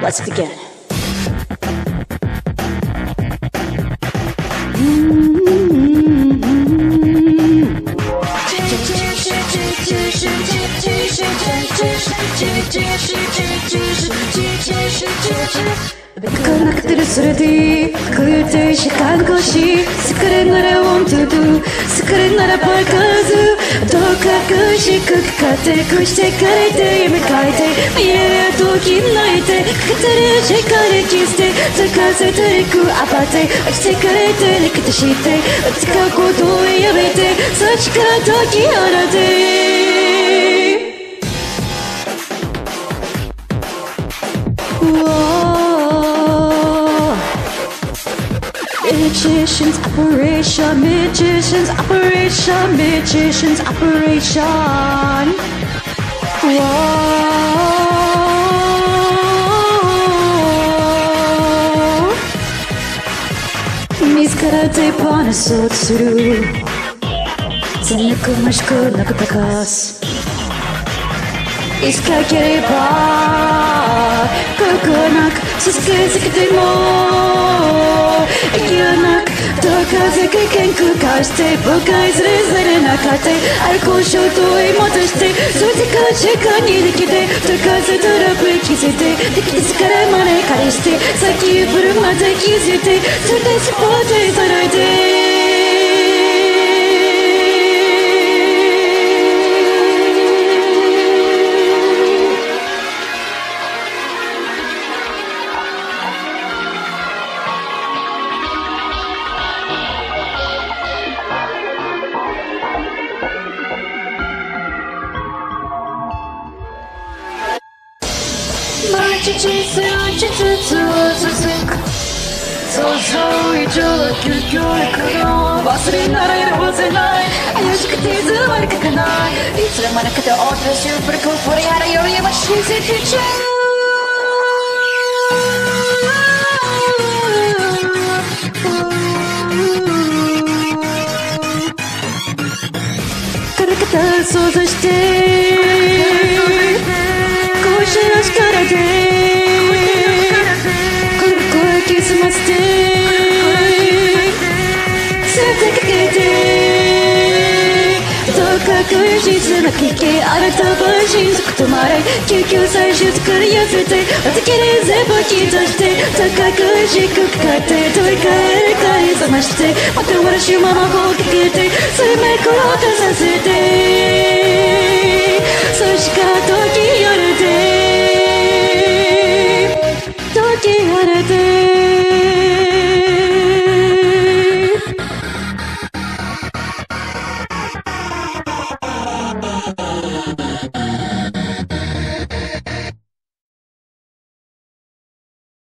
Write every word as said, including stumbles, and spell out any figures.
Let's begin. Connected city, good she can't go she, secret what I want to do, secret not a podcast, Doka she cook kate, kushte karete, mekaite, yeah, talking night, Katare shakare kiste, Takase Tariku apate, take karete, Nikitashite, Tsako to yabete, such karatoki arate. Magicians operation, magicians operation, magicians operation. Whoa. Miss Karate Panasot Suru Zanakumashko Nakatakas Iskakiripa Kokonak Suskazikatimo Yanak Dokazeke Kenku Kaste Bokais Rezarenakate Alko Shoto Emotaste Sutika Cheka Nidikite Tokaze Torapu Kisete Tikискare Mane Kariste Saki Burumate Kisete Sute Sipote Sarate救急最終作り寄せておきれ全部刻して高く低くかって取り替えるかり覚ましてまた私ままをかけてそれめくろうとさせて